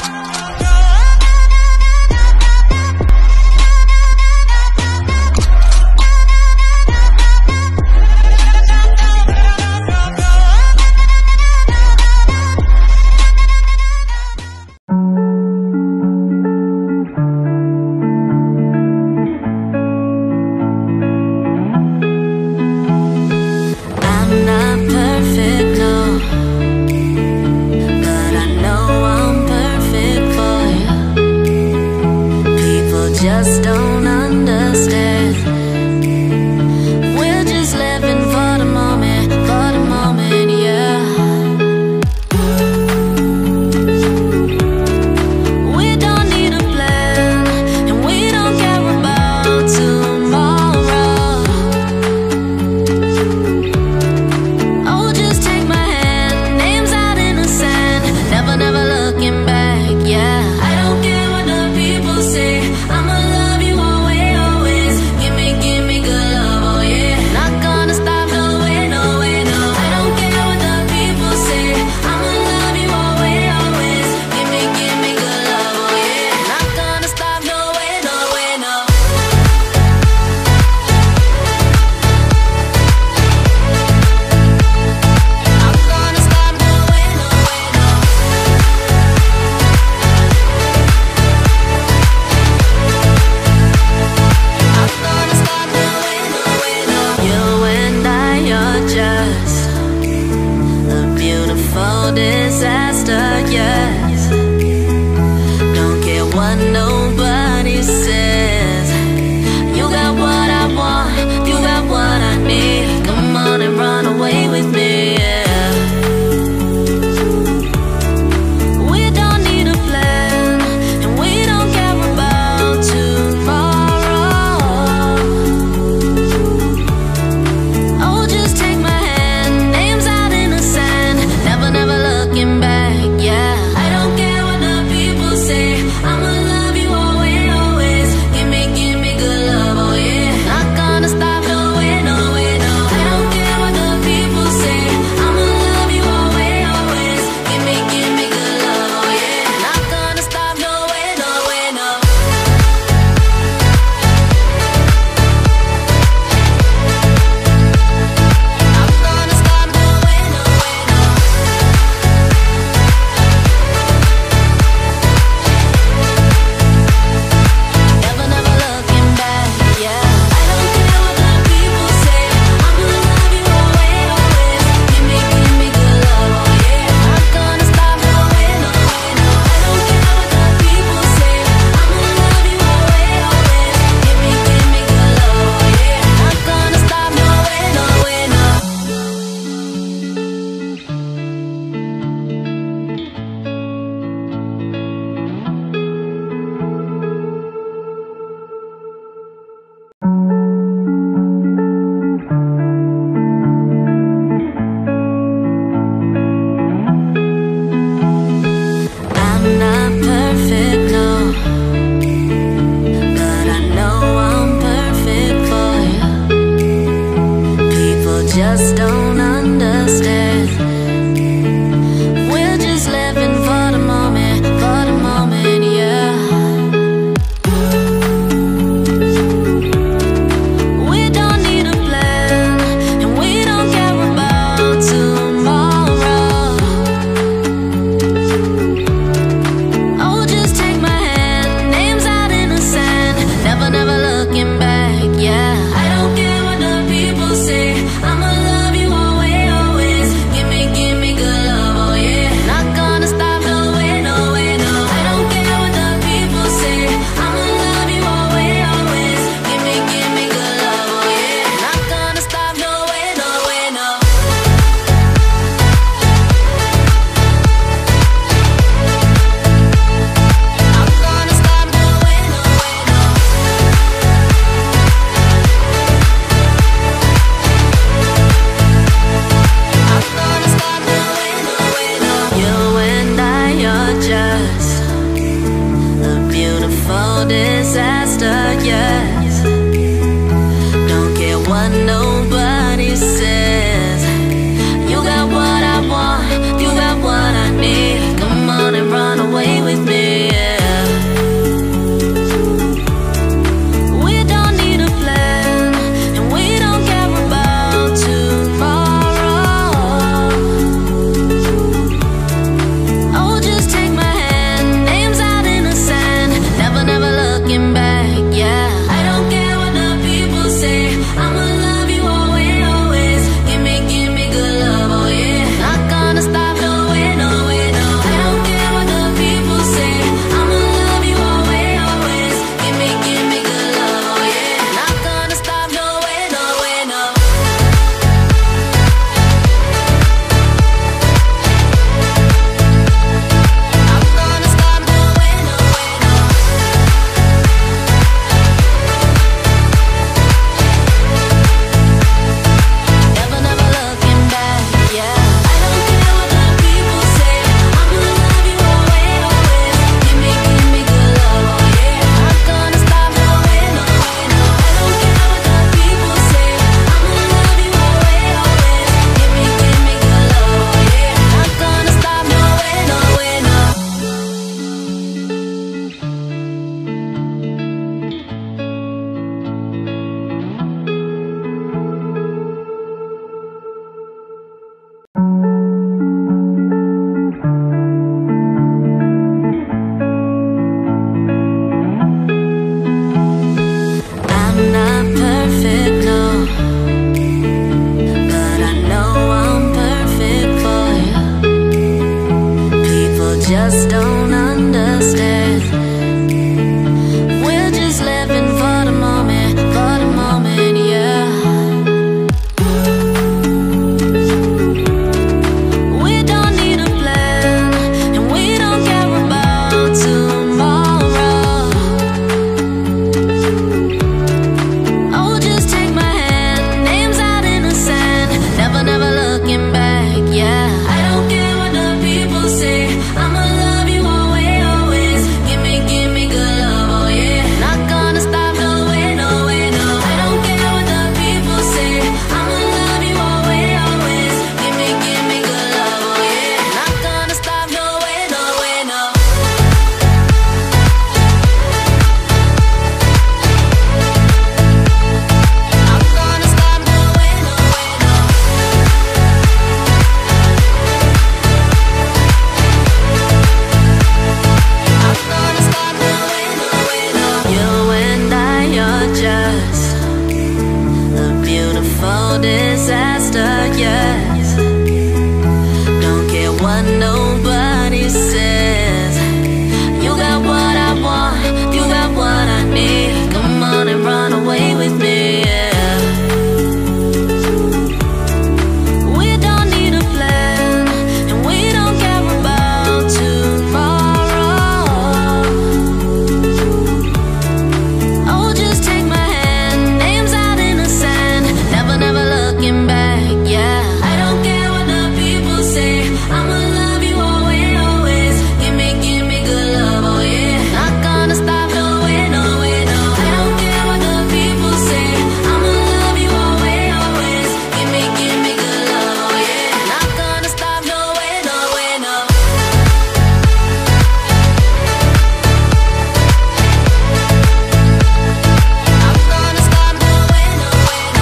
Just don't understand. We're just living for the moment, yeah. We don't need a plan, and we don't care about tomorrow. Oh, just take my hand, names out in the sand, never, never looking back, yeah. I don't care what the people say, I'ma love you always, always. Give me good love, oh yeah. Not gonna stop, no way, no way, no. I don't care what the people say, I'ma love you always, always. Give me good love, oh yeah. Not gonna stop, no way, no way, no. Not gonna stop, no way, no way, no. Not gonna stop, no way, no way, no. You and I are just a beautiful disaster, yes. Don't care what nobody says. You got what I want, you got what I need. Come on and run away with me, yeah. We don't need a plan, and we don't care about tomorrow. Oh, just take my hand, names out in the sand, never, never looking back, yeah. I don't care what the people say, I'ma love you always, always. Give me good love, oh yeah. Not gonna stop, no way, no way, no. I don't care what the people say, I'ma love you always, always. Give me good love, oh yeah. Not gonna stop, no way, no way, no. Not gonna stop, no way, no way, no. Never, never looking back, yeah. I don't care what the people say, I'ma love you always, always. Give me good love, oh yeah. Not gonna stop, no way, no way, no. I don't care what the people say, I'ma love you always, always. Give me good love, oh yeah. Not gonna stop, no way, no way, no. I'm not perfect, no, but I know I'm perfect for you. People just don't understand. We're just living for the moment, yeah. We don't need a plan, and we don't care about tomorrow. Oh, just take my hand, names out in the sand, never, never looking back, yeah. I don't care what the people say, I'ma love you always, always. Give me good love, oh yeah. Not gonna stop, no way, no way, no. I don't care what the people say, I'ma love you always, always. Give me good love, oh yeah. Not gonna stop, no way, no way, no. Not gonna stop, no way, no way, no. Not gonna stop, no way, no way, no. You and I are just a beautiful disaster, yes. Don't care what nobody says. You got what I want, you got what I need. Come on and run away with me. just don't understand. We're just living for the moment, yeah. We don't need a plan, and we don't care about tomorrow. Oh, just take my hand, names out in the sand, never, never looking back, yeah. I don't care what the people say, I'ma love you always, always. Give me good love, oh yeah. Not gonna stop, no way, no way, no. I don't care what the people say, I'ma love you always, always. Give me good love, oh yeah. Not gonna stop, no way, no way, no. Not gonna stop, no way, no way, no. Not gonna stop, no way, no way, no. You and I are just a beautiful disaster, yes. Don't care what nobody says. You got what I want, you got what I need. Come on and run away with me, yeah. We don't need a plan, and we don't care about tomorrow. Oh, just take my hand, names out in the sand, never, never looking back, yeah. I don't care what the people say, I'ma love you always, always. Give me good love, oh yeah. Not gonna stop, no way, no way, no. I don't care what the people say, I'ma love you always, always. Give me good love, oh yeah. Not gonna stop, no way, no way, no. Not gonna stop, no way, no way, no.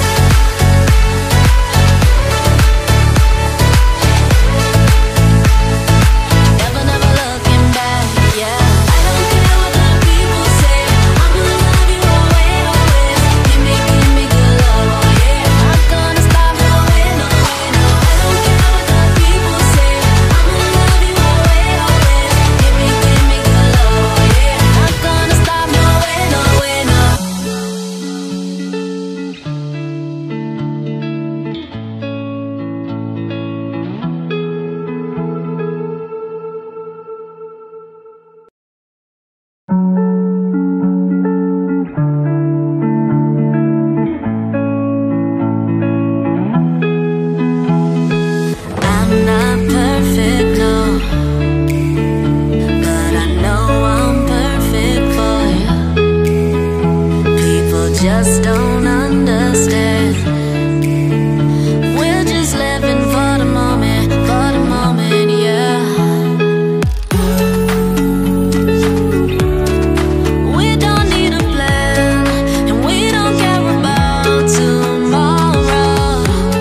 Never, never looking back, yeah. I don't care what the people say, I'ma love you always, always. Give me good love, oh yeah. Not gonna stop, no way, no way, no. I don't care what the people say, I'ma love you always, always. Give me good love, oh yeah. Not gonna stop, no way, no way, no. I'm not perfect, no, but I know I'm perfect for you. People just don't understand. We're just living for the moment, yeah. We don't need a plan, and we don't care about tomorrow.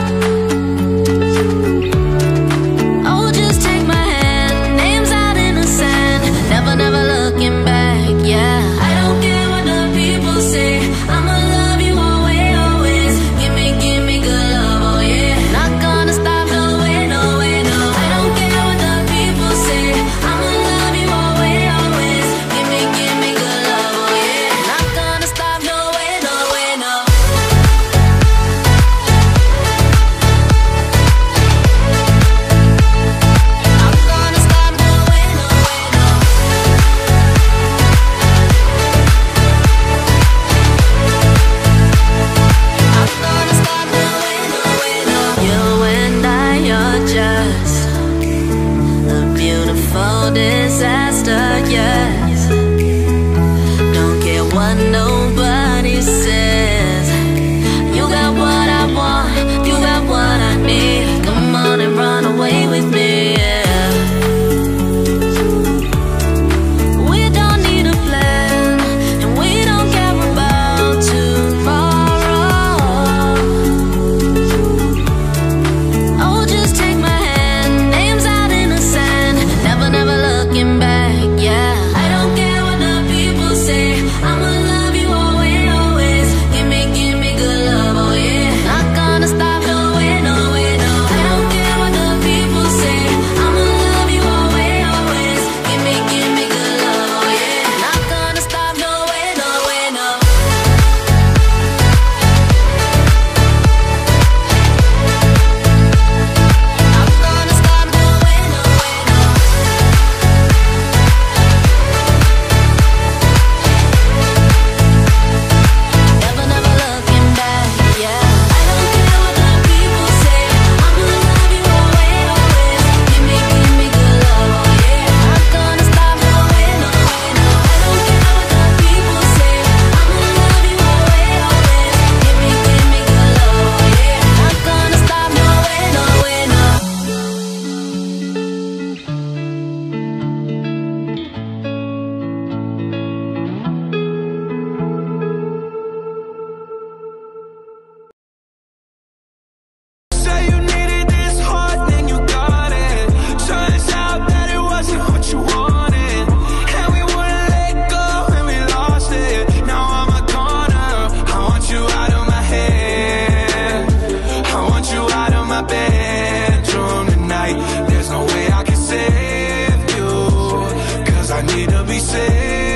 Oh, just take my hand, names out in the sand, never, never looking back, yeah. I don't care what the people say, I'ma love you always, always. Give me good love, oh yeah. Not gonna stop, no way, no way, no. I don't care what the people say, I'ma love you always, always. Give me good love, oh yeah. Not gonna stop, no way, no way, no. Not gonna stop, no way, no way, no. Not gonna stop, no way, no way, no. You and I are just a beautiful disaster, yes. Don't care what nobody says. You got what I want, you got what I need. Come on and run away with me, yeah. We don't need a plan, and we don't care about tomorrow. Oh, just take my hand, names out in the sand, never, never looking back, yeah. I don't care what the people say, I'ma love you all. say